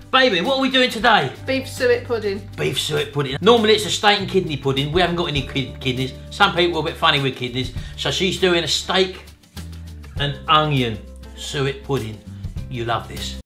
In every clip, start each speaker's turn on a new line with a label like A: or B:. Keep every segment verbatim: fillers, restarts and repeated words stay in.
A: Baby, what are we doing today?
B: Beef suet pudding.
A: Beef suet pudding. Normally it's a steak and kidney pudding. We haven't got any kid kidneys. Some people are a bit funny with kidneys. So she's doing a steak and onion suet pudding. You love this.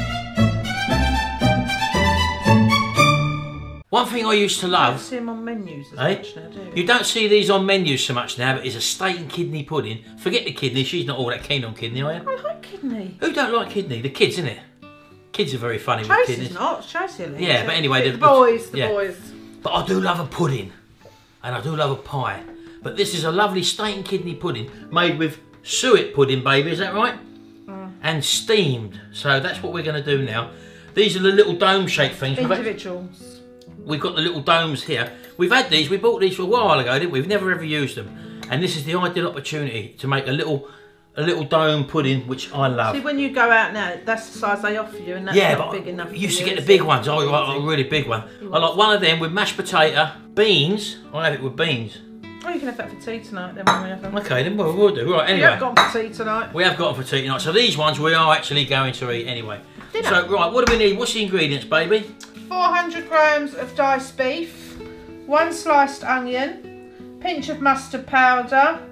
A: One thing I used to love.
B: I don't see them on menus as
A: eh?
B: much now, do you?
A: You don't see these on menus so much now, but it's a steak and kidney pudding. Forget the kidney, she's not all that keen on kidney, are you?
B: I like kidney.
A: Who don't like kidney? The kids, innit? Kids are very funny
B: Tracy's
A: with kidneys.
B: not, Tracy likes
A: Yeah,
B: it.
A: but anyway.
B: The, the boys, the
A: yeah.
B: boys.
A: But I do love a pudding, and I do love a pie. But this is a lovely steak and kidney pudding made with suet pudding, baby, is that right? Mm. And steamed. So that's what we're going to do now. These are the little dome-shaped things.
B: Individuals.
A: We've got the little domes here. We've had these, we bought these for a while ago, didn't we? We've never ever used them. And this is the ideal opportunity to make a little a little dome pudding, which I love.
B: See, when you go out now, that's the size they offer you, and that's
A: yeah,
B: not
A: but
B: big enough
A: I
B: for
A: used to
B: you,
A: get the
B: is
A: big
B: it?
A: ones. I like a really big one. I like one of them with mashed potato, beans. I'll have it with beans.
B: Oh, you can have that for tea tonight then when we have them.
A: Okay, then we'll, we'll do. Right, anyway.
B: We have got them for tea tonight.
A: We have got them for tea tonight. So these ones we are actually going to eat anyway.
B: Dinner.
A: So, right, what do we need? What's the ingredients, baby?
B: four hundred grams of diced beef, one sliced onion, pinch of mustard powder,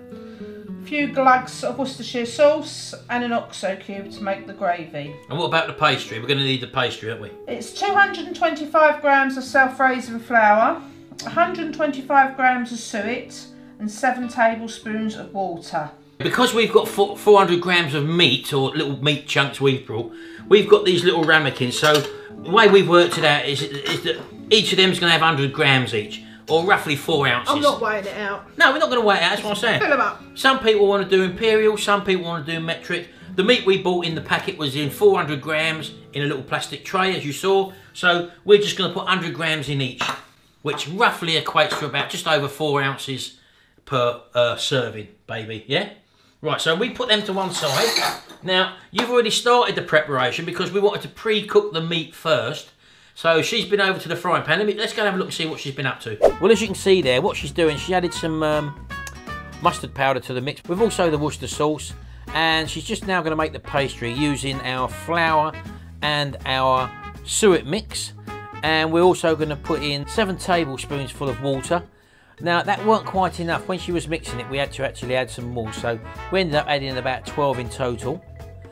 B: a few glugs of Worcestershire sauce, and an oxo cube to make the gravy.
A: And what about the pastry? We're going to need the pastry, aren't we?
B: It's two hundred twenty-five grams of self-raising flour, one hundred twenty-five grams of suet, and seven tablespoons of water. Because
A: we've got four hundred grams of meat, or little meat chunks we've brought, we've got these little ramekins. So the way we've worked it out is, is that each of them is going to have one hundred grams each, or roughly four ounces.
B: I'm not weighing it out.
A: No, we're not going to weigh it out, that's what I'm saying.
B: Fill them up.
A: Some people want to do imperial, some people want to do metric. The meat we bought in the packet was in four hundred grams in a little plastic tray, as you saw. So we're just going to put one hundred grams in each, which roughly equates to about just over four ounces per uh, serving, baby, yeah? Right, so we put them to one side. Now, you've already started the preparation because we wanted to pre-cook the meat first. So she's been over to the frying pan. Let me, let's go and have a look and see what she's been up to. Well, as you can see there, what she's doing, she added some um, mustard powder to the mix. With also the Worcester sauce. And she's just now going to make the pastry using our flour and our suet mix. And we're also going to put in seven tablespoons full of water. Now that weren't quite enough. When she was mixing it, we had to actually add some more. So we ended up adding about twelve in total.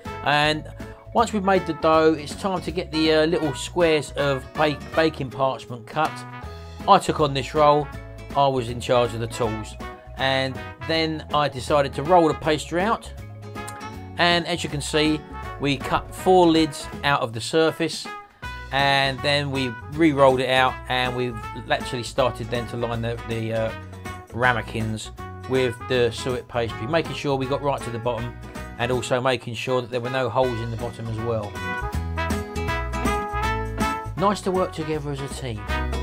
A: And once we've made the dough, it's time to get the uh, little squares of bake baking parchment cut. I took on this role. I was in charge of the tools. And then I decided to roll the pastry out. And as you can see, we cut four lids out of the surface. And then we re-rolled it out, and we've actually started then to line the, the uh, ramekins with the suet pastry, making sure we got right to the bottom, and also making sure that there were no holes in the bottom as well. Nice to work together as a team.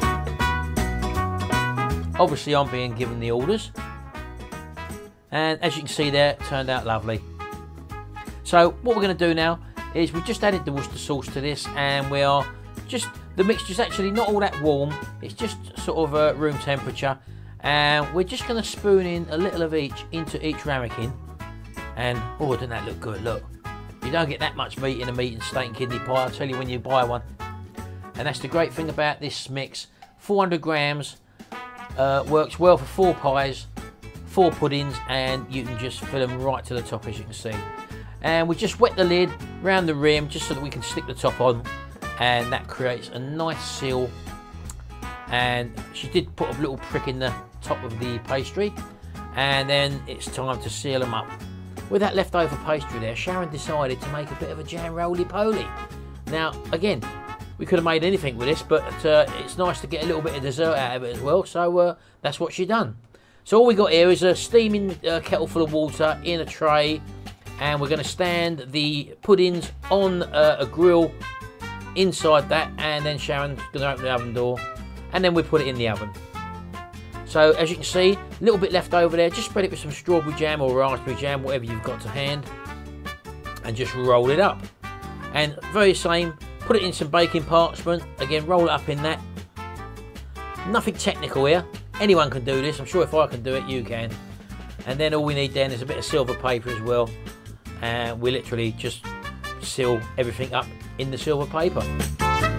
A: Obviously I'm being given the orders, and as you can see there, it turned out lovely. So what we're going to do now is we've just added the Worcester sauce to this, and we are just, the mixture's actually not all that warm, it's just sort of uh, room temperature, and we're just going to spoon in a little of each into each ramekin. And oh, doesn't that look good? Look, you don't get that much meat in a meat and steak and kidney pie, I'll tell you when you buy one. And that's the great thing about this mix. Four hundred grams uh, works well for four pies, four puddings, and you can just fill them right to the top, as you can see. And we just wet the lid round the rim just so that we can stick the top on, and that creates a nice seal. And she did put a little prick in the top of the pastry, and then it's time to seal them up. With that leftover pastry there, Sharon decided to make a bit of a jam roly-poly. Now again, we could have made anything with this, but uh, it's nice to get a little bit of dessert out of it as well, so uh, that's what she done. So all we got here is a steaming uh, kettle full of water in a tray, and we're going to stand the puddings on uh, a grill inside that, and then Sharon's going to open the oven door, and then we put it in the oven. So as you can see, a little bit left over there, just spread it with some strawberry jam or raspberry jam, whatever you've got to hand, and just roll it up. And very same, put it in some baking parchment, again roll it up in that. Nothing technical here, anyone can do this, I'm sure if I can do it, you can. And then all we need then is a bit of silver paper as well, and we literally just seal everything up in the silver paper.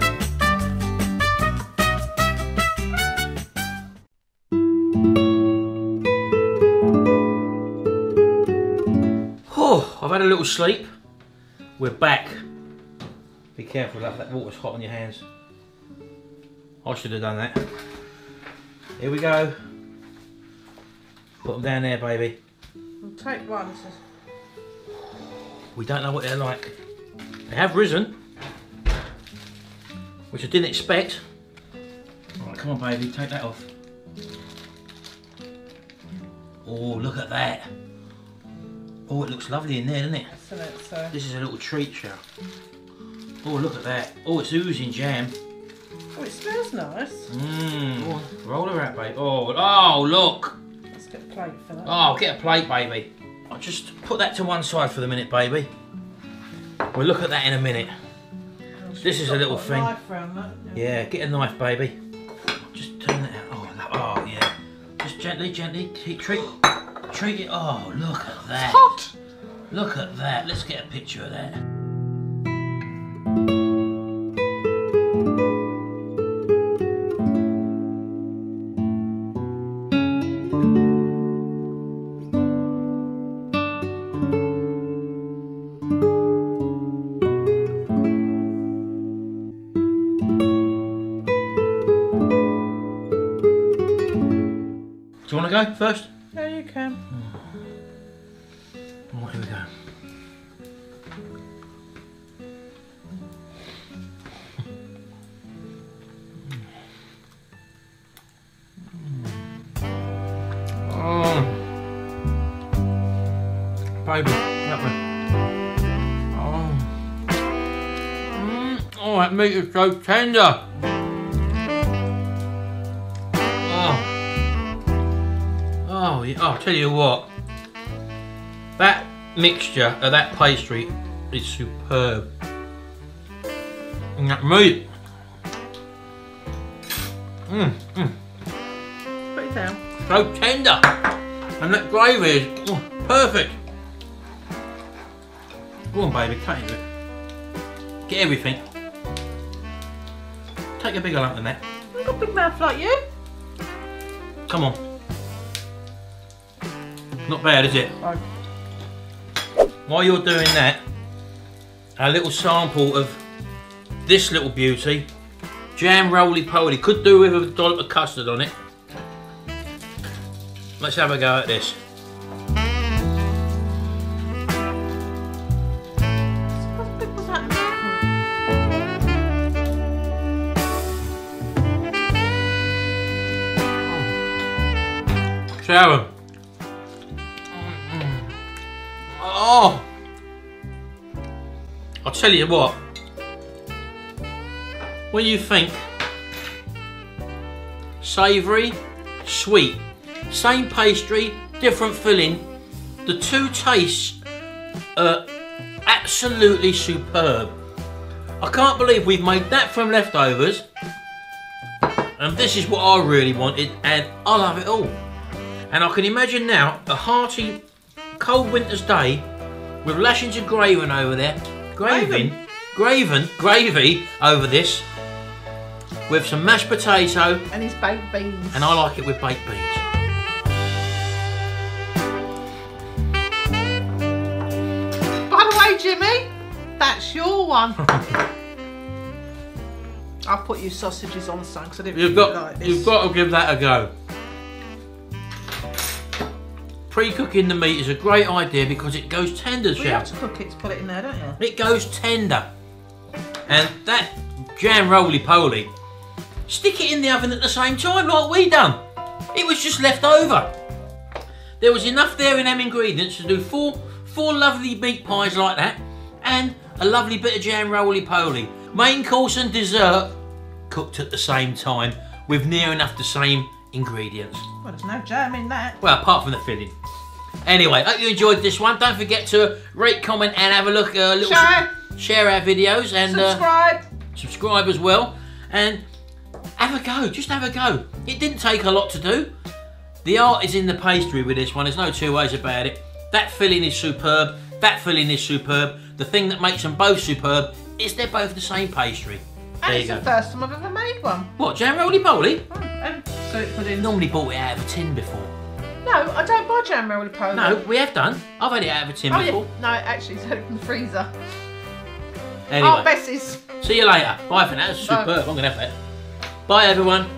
A: I've had a little sleep. We're back. Be careful, that, that water's hot on your hands. I should have done that. Here we go. Put them down there, baby.
B: I'll take one.
A: We don't know what they're like. They have risen, which I didn't expect. Alright, come on, baby, take that off. Oh, look at that. Oh, it looks lovely in there, doesn't it?
B: Excellent, so.
A: This is a little treat show. Oh, look at that. Oh, it's oozing jam.
B: Oh, it smells nice.
A: Mmm. Oh, roll her out, baby. Oh, oh, look.
B: Let's get a plate for that.
A: Oh, get a plate, baby. I'll just put that to one side for the minute, baby. We'll look at that in a minute.
B: Oh,
A: This is a little
B: got
A: thing.
B: Knife round that, yeah.
A: Yeah, get a knife, baby. Just turn that out. Oh, oh yeah. Just gently, gently. Treat, treat it. Oh, look at that.
B: It's hot.
A: Look at that. Let's get a picture of that. Do you want to go first?
B: Yeah, you can.
A: Oh, here we go. Oh, baby, that one. Oh, mm. Oh, that meat is so tender. Oh, yeah. Oh, I'll tell you what, that mixture of that pastry is superb. And that meat, mm, mm,
B: Put it down.
A: so tender. And that gravy is oh, perfect. Go on, baby, take it. Get everything. Take a bigger lump than that.
B: I've got a big mouth like you.
A: Come on. Not bad, is it?
B: Right.
A: While you're doing that, a little sample of this little beauty, Jam Roly Poly. Could do with a dollop of custard on it. Let's have a go at this.
B: How big was that?
A: Sharon. Oh! I'll tell you what. When you think savoury, sweet, same pastry, different filling, the two tastes are absolutely superb. I can't believe we've made that from leftovers, and this is what I really wanted, and I love it all. And I can imagine now a hearty cold winter's day with lashings of graven over there, graven, graven, gravy over this, with some mashed potato,
B: And his baked beans.
A: and I like it with baked beans.
B: By the way, Jimmy, that's your one. I'll put you sausages on some because I didn't
A: You've
B: really
A: got,
B: like this.
A: you've got to give that a go. Pre-cooking the meat is a great idea because it goes tender,
B: Well, you have
A: Shell.
B: to cook it to put it in there, don't you?
A: It goes tender. And that Jam Roly Poly, stick it in the oven at the same time like we done. It was just left over. There was enough there in them ingredients to do four, four lovely meat pies like that and a lovely bit of Jam Roly Poly. Main course and dessert cooked at the same time with near enough the same ingredients.
B: Well, there's no jam in that.
A: Well, apart from the filling. Anyway, hope you enjoyed this one. Don't forget to rate, comment, and have a look. Uh, little
B: Share.
A: share our videos and
B: Subscribe.
A: Uh, subscribe as well. And have a go. Just have a go. It didn't take a lot to do. The art is in the pastry with this one. There's no two ways about it. That filling is superb. That filling is superb. The thing that makes them both superb is they're both the same pastry.
B: And
A: There
B: it's
A: you
B: the
A: go.
B: first time I've ever made one.
A: What, Jam Roly Poly?
B: Oh, and so it put in.
A: Normally bought it out of a tin before.
B: No, I don't buy jam roly poly.
A: No, we have done. I've had it out of a tin
B: oh,
A: before.
B: Yeah. No, actually, it's had it from the freezer.
A: Anyway,
B: Oh, Bessie's.
A: see you later. Bye for now. That's superb.
B: Bye.
A: I'm going to have that. Bye, everyone.